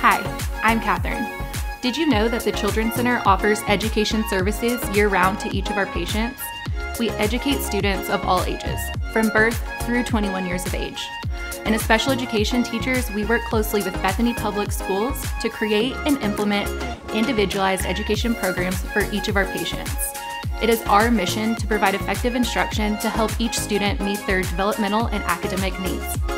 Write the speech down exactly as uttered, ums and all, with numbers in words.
Hi, I'm Catherine. Did you know that the Children's Center offers education services year-round to each of our patients? We educate students of all ages, from birth through twenty-one years of age. And as special education teachers, we work closely with Bethany Public Schools to create and implement individualized education programs for each of our patients. It is our mission to provide effective instruction to help each student meet their developmental and academic needs.